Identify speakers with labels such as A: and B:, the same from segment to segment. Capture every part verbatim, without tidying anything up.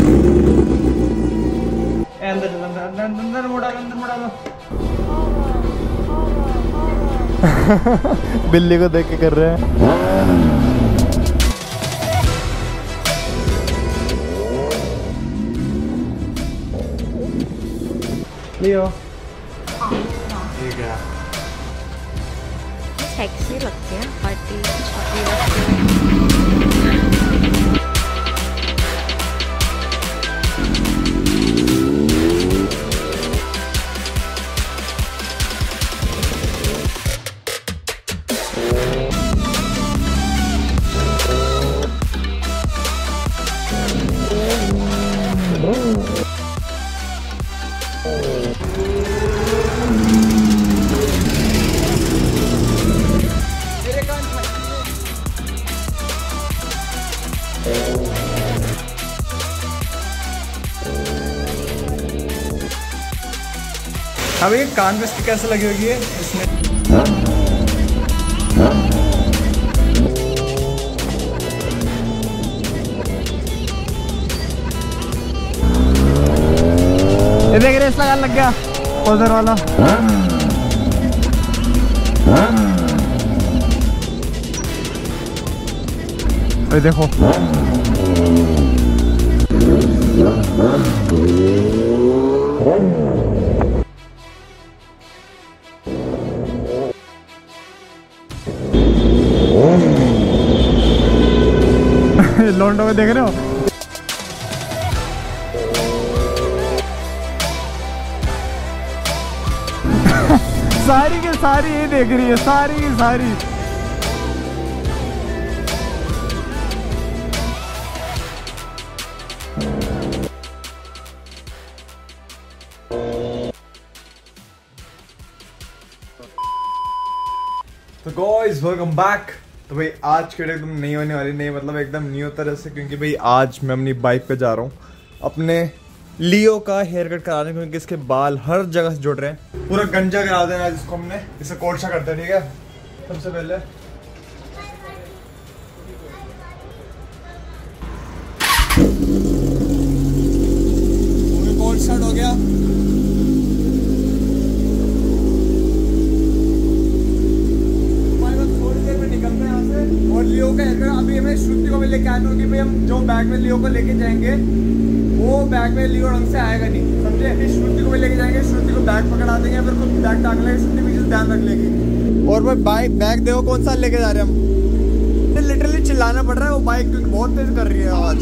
A: अंदर अंदर अंदर मुड़ा अंदर मुड़ा लो।
B: बिल्ली को देख के कर रहे हैं।
A: लियो
B: ठीक है।
C: सेक्सी लगती है पार्टी छोटी लगती है।
A: अभी ये कान पे इसकी कैसे लगी होगी है इसमें। ये देख रहे इसका कान लग गया उधर वाला। ये देखो लौंडों में देख रहे हो। सारी के सारी ये देख रही है, सारी की सारी।
B: तो गाइस वेलकम बैक। तो भाई आज की वीडियो एकदम नहीं होने वाली, नहीं मतलब एकदम न्यू तरह से, क्योंकि भाई आज मैं अपनी बाइक पे जा रहा हूँ अपने लियो का हेयर कट कराने, क्योंकि इसके बाल हर जगह से जुड़ रहे हैं। पूरा गंजा करा देना जिसको हमने, इसे कोर्सा करते हैं। ठीक है, सबसे पहले कोर्ट शॉट हो गया। और लियो का हेयर कट अभी हमें श्रुति को भी लेके आना होगी। भाई हम जो बैग में लियो को लेके जाएंगे वो बैग में लियो ढंग से आएगा नहीं, समझे। फिर श्रुति को भी लेके जाएंगे, श्रुति को बैग पकड़ा देंगे, फिर खुद बैग टांग लेंगे, श्रुति पीछे ध्यान रख लेगी। और भाई बाइक बैग देखो कौन सा लेके जा रहे हैं हम। लिटरली चिल्लाना पड़ रहा है वो बाइक, क्योंकि बहुत तेज कर रही है आवाज।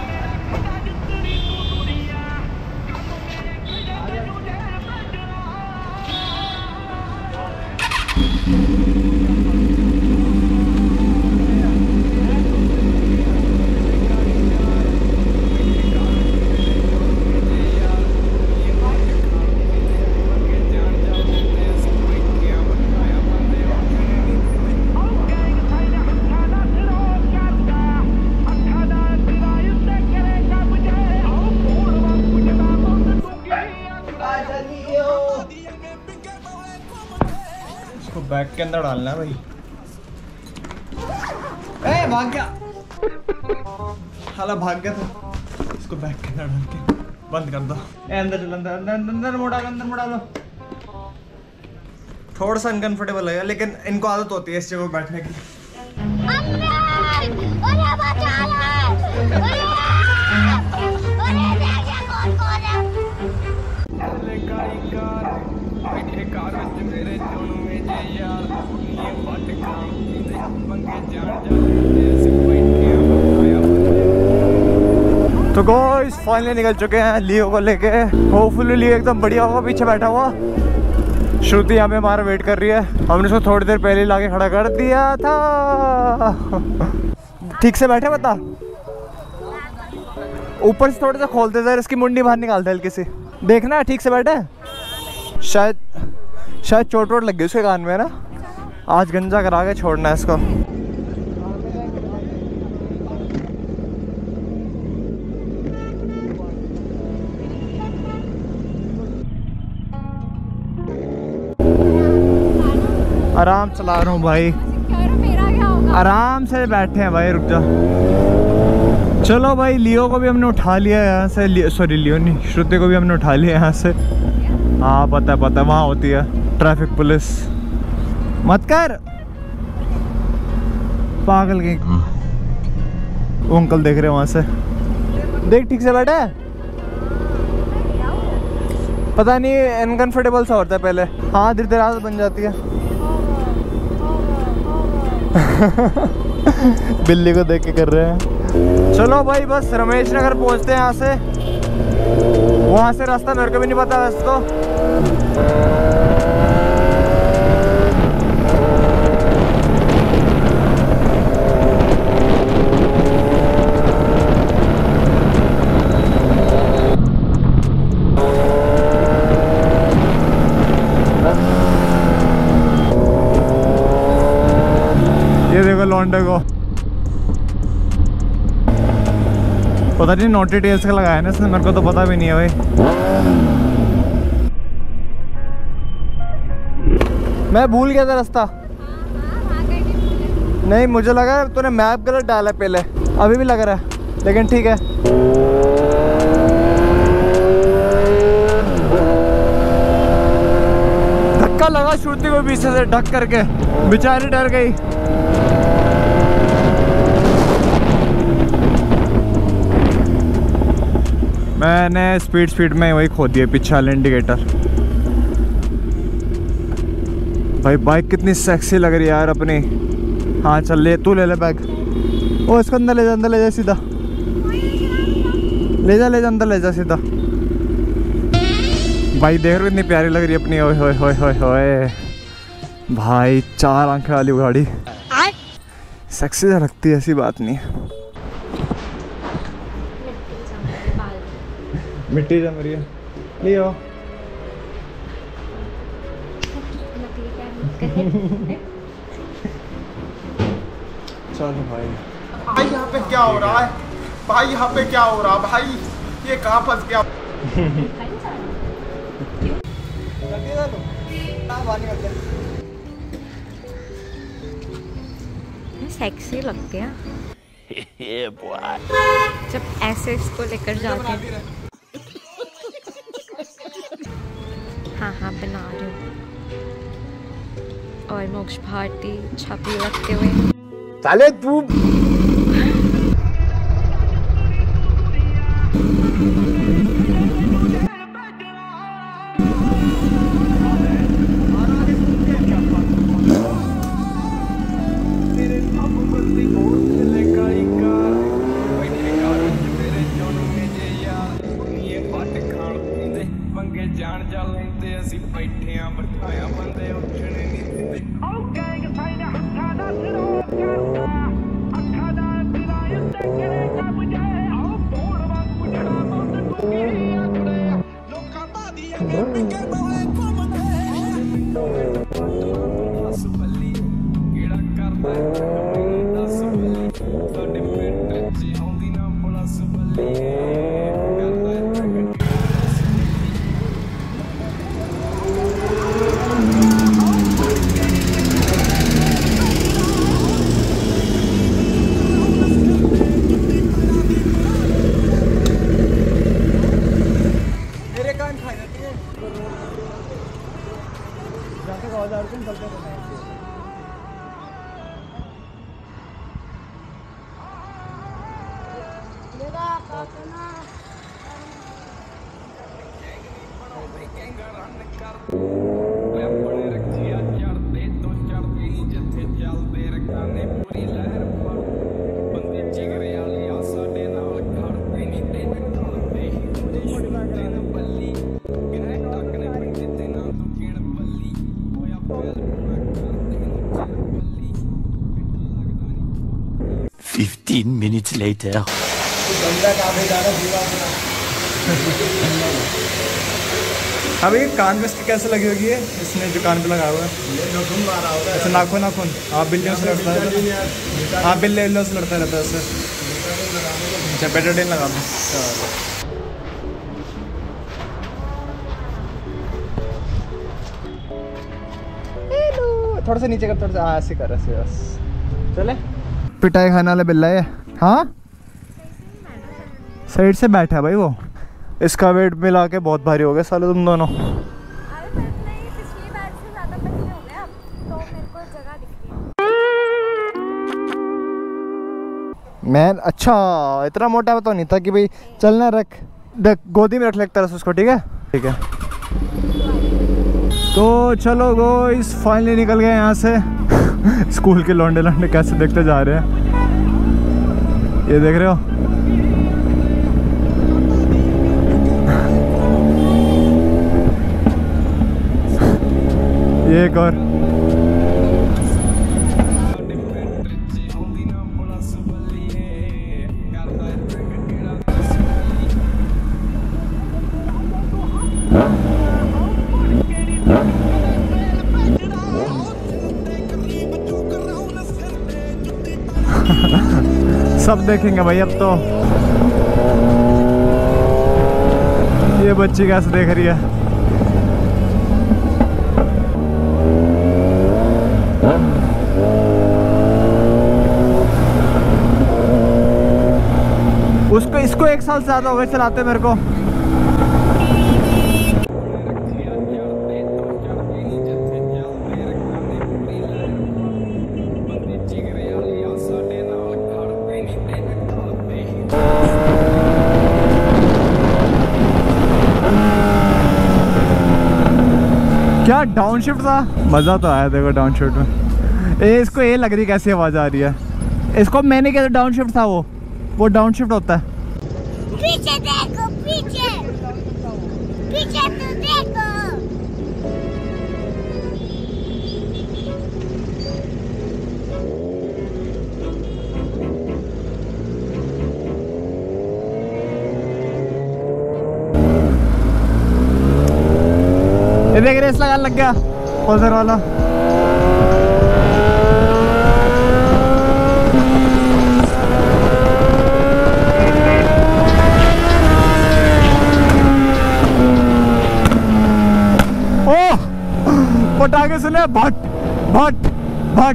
B: बैग के अंदर डालना है भाई। ए भाग गया, हाला भाग गया था। इसको बैग के अंदर डाल के बंद कर दो।
A: ए अंदर चल, अंदर अंदर अंदर मुड़ा लो, अंदर मुड़ा लो।
B: थोड़ा सा अनकंफर्टेबल लगेगा, लेकिन इनको आदत होती है इस जगह बैठने की। तो गाइस फाइनली निकल चुके हैं लियो को लेके। होपफुली लियो एकदम बढ़िया होगा, पीछे बैठा हुआ। श्रुति यहाँ पे हमारा वेट कर रही है। हमने उसको थोड़ी देर पहले लाके खड़ा कर दिया था। ठीक से बैठे बता, ऊपर से थोड़ा सा खोलते थे, इसकी मुंडी बाहर निकालते हल्की सी। देखना ठीक से बैठे। शायद शायद चोट वोट लग गई उसके कान में ना। आज गंजा करा के छोड़ना है इसको। आराम चला रहा हूँ भाई, आराम से बैठे हैं भाई। रुक जा,
A: चलो भाई, लियो को भी हमने उठा लिया यहाँ से, लियो सॉरी लियो नहीं, श्रुति को भी हमने उठा लिया यहाँ से। हाँ पता है पता है, वहाँ होती है ट्रैफिक पुलिस। मत कर पागल की। वो अंकल देख रहे हैं वहाँ से, देख ठीक से बैठा है। पता नहीं अनकंफर्टेबल सा होता है पहले, हाँ धीरे धीरे आदत बन जाती है। बिल्ली को देख के कर रहे हैं। चलो भाई बस रमेश नगर पहुंचते हैं यहाँ से। वहाँ से रास्ता मेरे को भी नहीं पता वैसे तो। ये देखो लौंडे को, पता नहीं नोटी टेल्स का लगाया ना इसने, मेरे को तो पता भी नहीं है भाई। मैं भूल गया था रास्ता। नहीं मुझे लगा तूने मैप गलत डाला पहले, अभी भी लग रहा है लेकिन ठीक है। धक्का लगा श्रुति को पीछे से ढक करके, बेचारी डर गई। मैंने स्पीड स्पीड में वही खो दिया पीछे वाले इंडिकेटर। भाई बाइक कितनी सेक्सी लग रही है यार अपनी। हाँ चल ले, तू ले ले बैग। ओ इसको अंदर ले जा, अंदर ले जा सीधा, ले जा ले जा अंदर ले जा सीधा। भाई देख रहे हो कितनी प्यारी लग रही है अपनी। ओए होए होए होए होए भाई, चार आंखें वाली गाड़ी सेक्सी से लगती है, ऐसी बात नहीं है। मिट्टी जम रही है, लियो। चलो भाई।
B: भाई यहाँ पे क्या हो रहा है भाई, यहाँ पे क्या हो रहा है भाई, ये कहाँ फंस गया।
C: सेक्सी लगते हैं जब ऐसे इसको लेकर जाते हैं। हाँ हाँ बना रही हूँ, और मोक्ष भारती छापी रखते हुए।
A: चले तू
D: Fifteen minutes later.
A: अब ये कान पे इसकी कैसे लगी होगी है, इसने जो कान पे लगा हुआ है ऐसे नाखून नाखून। हाँ बिल्लियों से लड़ता है, हाँ बिल्ली बिल्लियों से लड़ता रहता है ऐसे। अच्छा बेटाडीन लगा दो। थोड़ा सा नीचे कर, थोड़ा सा ऐसे कर, ऐसे बस चले। पिटाई खाने वाला बिल्ला है। हाँ साइड से बैठा है भाई वो। इसका वेट मिला के बहुत भारी हो गया साले तुम दोनों।
C: अरे मैं नहीं, पिछली बार से ज़्यादा पतले हो गए अब, तो मेरे को जगह दिख रही है।
A: मैं अच्छा इतना मोटा तो नहीं था कि भाई चलना। रख देख गोदी में रख ले एक तरह से उसको, ठीक है ठीक है। तो चलो गाइस फाइनली निकल गए यहाँ से। स्कूल के लौंडे लौंडे कैसे देखते जा रहे हैं, ये देख रहे हो। ये एक और सब देखेंगे भाई अब तो। ये बच्ची कैसे देख रही है। उसको इसको एक साल से ज्यादा हो गए चलाते मेरे को। क्या डाउन शिफ्ट था, मज़ा तो आया देखो डाउन शिफ्ट में। ए, इसको ये लग रही कैसी आवाज़ आ रही है। इसको मैंने क्या डाउन शिफ्ट था, वो वो डाउन शिफ्ट होता है।
D: पीछे देखो, पीछे पीछे तो देखो।
A: ये देख रेस लगा लग गया पल्सर वाला। ओह पटाखे सुने, भट भट भट।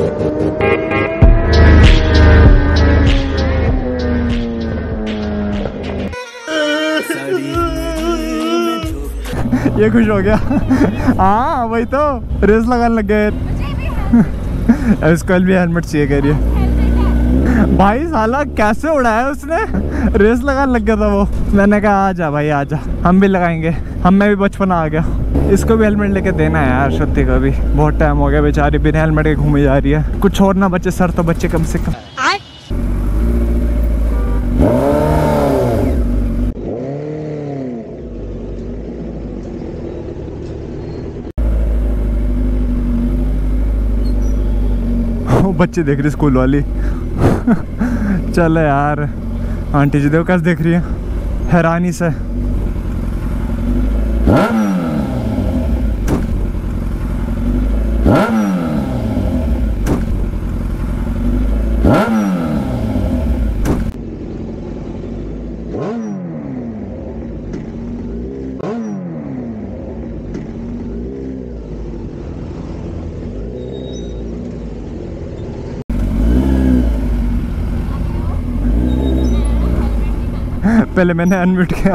A: ये खुश हो गया। हाँ वही तो रेस लगाने लग गए। इसको भी हेलमेट चाहिए कह रही है। भाई साला कैसे उड़ाया उसने, रेस लगाने लग गया था वो। मैंने कहा आ जा भाई आ जा, हम भी लगाएंगे, हम में भी बचपना आ गया। इसको भी हेलमेट लेके देना है यार, श्रुति को भी बहुत टाइम हो गया, बेचारी बिना हेलमेट के घूमी जा रही है। कुछ और ना बच्चे सर तो बच्चे कम से कम। बच्चे देख रही स्कूल वाली। चल यार, आंटी जी देखो कैसे देख रही है हैरानी से। पहले मैंने अनम्यूट किया।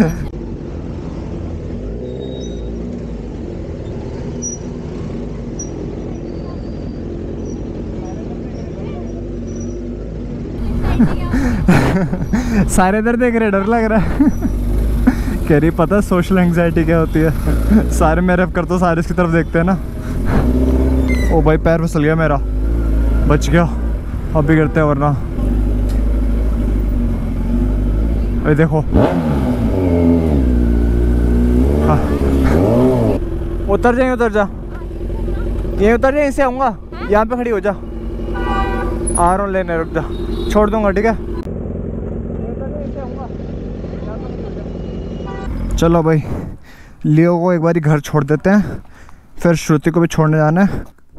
A: सारे इधर देख रहे, डर लग रहा है। कह रही पता सोशल एंग्जाइटी क्या होती है। सारे मेरे कर तो सारे इसकी तरफ देखते हैं ना। ओ भाई पैर फिसल गया मेरा, बच गया, अब भी गिरते हैं वरना। अरे देखो हाँ। उतर जाएंगे, उतर जा, यहीं उतर जाए, इसे आऊँगा, यहाँ पे खड़ी हो जा। आ रहा हूँ लेने, रुक जा, छोड़ दूंगा ठीक है। चलो भाई लियो को एक बार घर छोड़ देते हैं, फिर श्रुति को भी छोड़ने जाना है।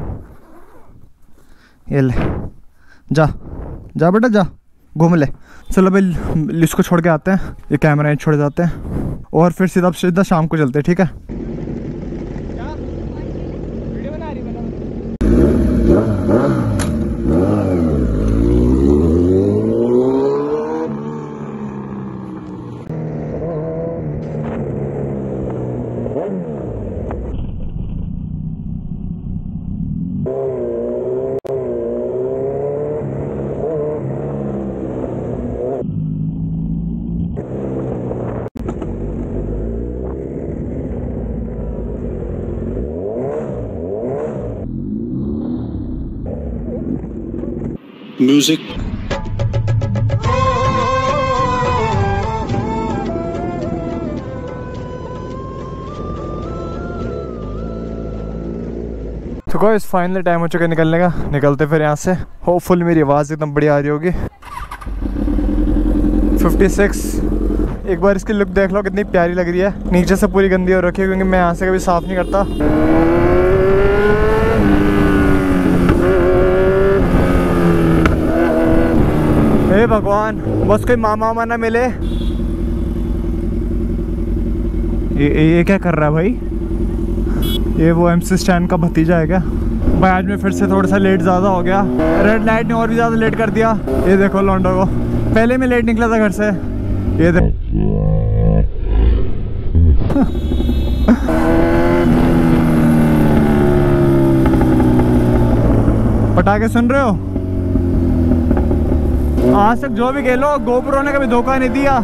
A: ये ले जा जा बेटा जा, घूम ले। चलो भाई इसको छोड़ के आते हैं, ये कैमरा छोड़ जाते हैं और फिर सीधा सीधा शाम को चलते हैं ठीक है।
E: Music.
A: तो गाइस फाइनली टाइम हो चुका है निकलने का। निकलते फिर यहाँ से। होपफुल मेरी आवाज़ एकदम बढ़िया आ रही होगी। छप्पन। एक बार इसकी लुक देख लो कितनी प्यारी लग रही है। नीचे से पूरी गंदी हो रखी है क्योंकि मैं यहाँ से कभी साफ़ नहीं करता। हे भगवान, बस कोई मामा वामा ना मिले। ये ये क्या कर रहा है भाई? ये वो एमसी स्टैंड का भतीजा है क्या? भाई आज मैं फिर से थोड़ा सा लेट ज़्यादा हो गया। रेड लाइट ने और भी ज़्यादा लेट कर दिया। ये देखो लौंडो को, पहले मैं लेट निकला था घर से। ये देखो पटाखे सुन रहे हो? आज तक जो भी कह लो, गोप्रो ने कभी धोखा नहीं दिया।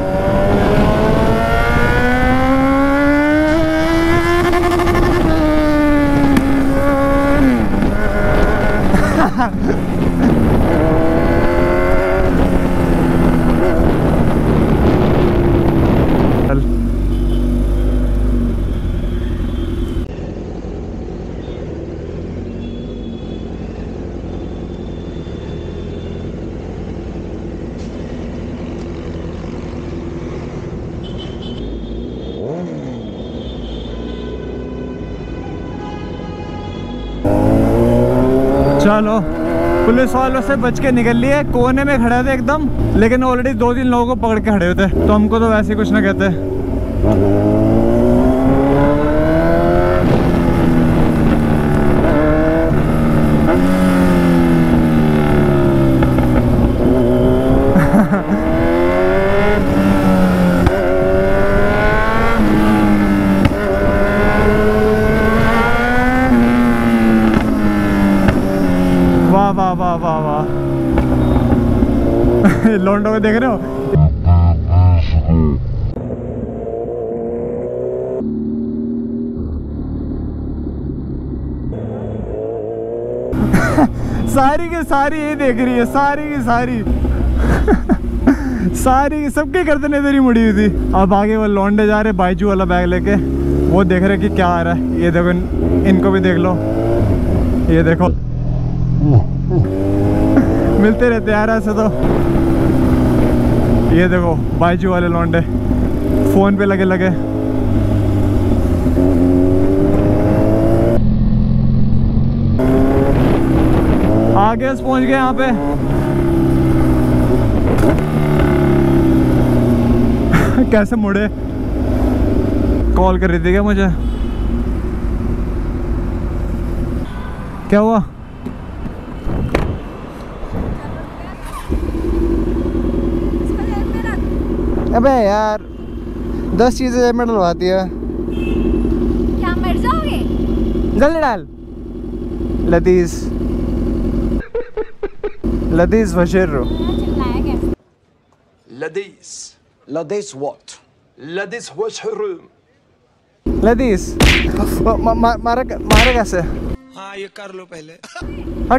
A: चलो, पुलिस वालों से बच के निकल लिए। कोने में खड़े थे एकदम, लेकिन ऑलरेडी दो तीन लोगों को पकड़ के खड़े होते, तो हमको तो वैसे ही कुछ ना कहते। वाह वाह वाह वाह वाह। लौंडो को देख रहे हो? सारी की सारी ये देख रही है, सारी की सारी सारी सबके गर्दन इधर ही मुड़ी हुई थी। अब आगे वो लौंडे जा रहे बाइजू वाला बैग लेके, वो देख रहे कि क्या आ रहा है। ये देखो, इनको भी देख लो, ये देखो मिलते रहते यार ऐसे तो। ये देखो बाइजू वाले लौंडे फोन पे लगे लगे। आगे पहुंच गए यहाँ पे। कैसे मुड़े? कॉल कर रही थी क्या मुझे? क्या हुआ? अबे यार, दस चीजें जेब में डलवाती है।
D: क्या मर जाओगे?
A: जल्दी डाल। लतीस लतीस वशीर।
F: لديس لديس what لديس وجه
A: लतीस मा, मा, मारा मारा कैसे?
F: हाँ ये कर लो पहले।
A: हट।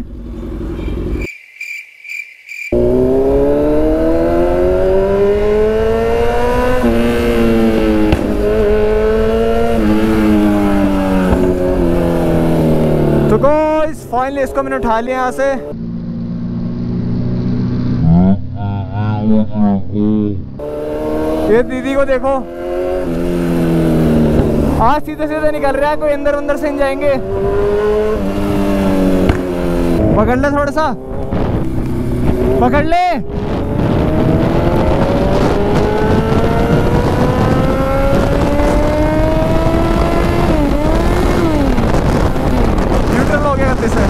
A: तो गाइस फाइनली इसको मैंने उठा लिया यहाँ से। ये दीदी को देखो, आज सीधे सीधे निकल रहा है, कोई अंदर अंदर से नहीं जाएंगे। पकड़ ले, थोड़ा सा पकड़ ले। न्यूट्रल हो गया गलती से,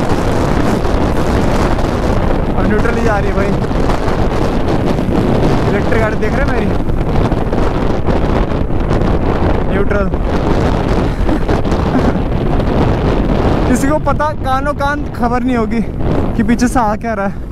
A: और न्यूट्रल ही जा रही है भाई। इलेक्ट्रिक गाड़ी देख रहे हैं मेरी, न्यूट्रल। किसी को पता कानों कान खबर नहीं होगी कि पीछे से आ क्या रहा है।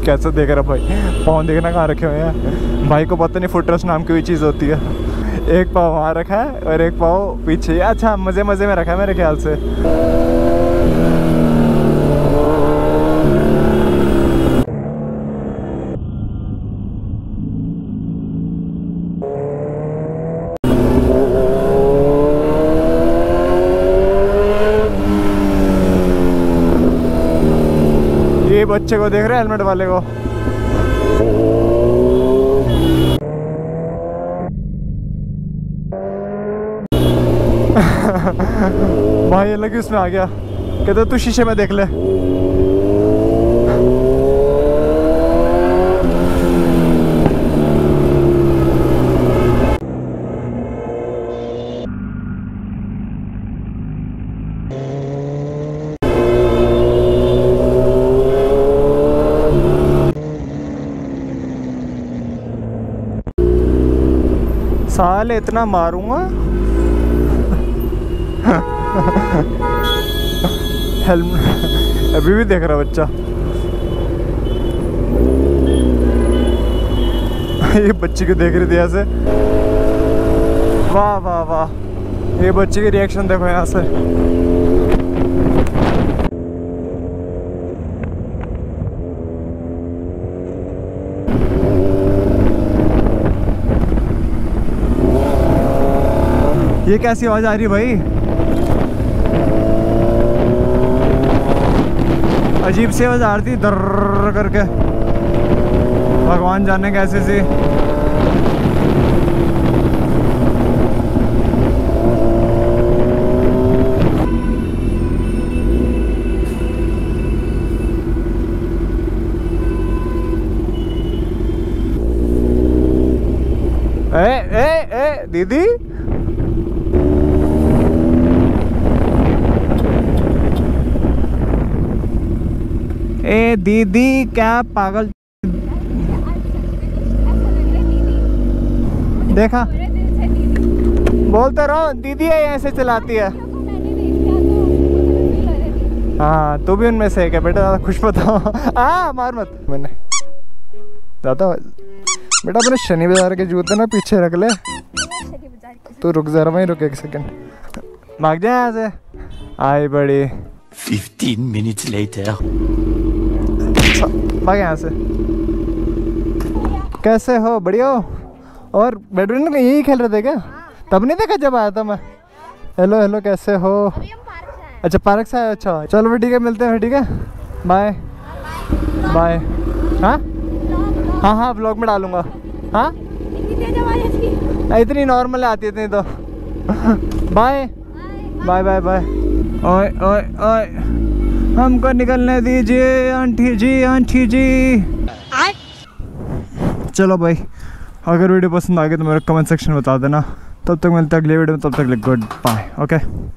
A: कैसे देख रहा भाई, पाँव देखना कहाँ रखे हुए हैं भाई को पता नहीं फुटरेस्ट नाम की कोई चीज़ होती है। एक पाँव वहाँ रखा है और एक पाँव पीछे। अच्छा मज़े मज़े में रखा है मेरे ख्याल से। ये बच्चे को देख रहे हैं हेलमेट वाले को। भाई अलग ही उसमें आ गया, कहते तू शीशे में देख ले। साले इतना मारूंगा। हेलमेट अभी भी देख रहा बच्चा। ये बच्ची को देख रही थी ऐसे। वाह वाह वाह, ये बच्ची की रिएक्शन देखो यहाँ से। ये कैसी आवाज आ रही है भाई, अजीब सी आवाज आ रही थी दर्र करके, भगवान जाने कैसे सी। ए ए ए दीदी, ए दीदी क्या पागल देखा, बोलते रहो दीदी है ऐसे चलाती है। हाँ तू भी उनमें से है क्या बेटा, ज़्यादा खुश बताओ। हाँ मार मत, मैंने ज़्यादा बेटा अपने शनि बाजार के जूते ना पीछे रख ले। तू रुक जरा, वहीं रुक एक सेकंड, भाग जाए यहाँ से। आई बड़ी
F: Fifteen minutes later.
A: भाग यहाँ से। कैसे हो, बढ़िया हो? और बैडमिंटन में यही खेल रहे थे क्या? तब नहीं देखा जब आया था मैं। हेलो हेलो कैसे हो? अच्छा पार्क से आए, अच्छा चलो फिर ठीक है, मिलते हैं फिर, ठीक है बाय बाय। हाँ हाँ हाँ ब्लॉग में डालूंगा। हाँ इतनी नॉर्मल आती है इतनी तो। Bye bye bye bye. ओए ओए ओए हमको निकलने दीजिए आंटी जी, आंटी जी। चलो भाई, अगर वीडियो पसंद आ गई तो मेरे कमेंट सेक्शन में बता देना। तब तक मिलते हैं अगले वीडियो में, तब तक गुड बाय। ओके।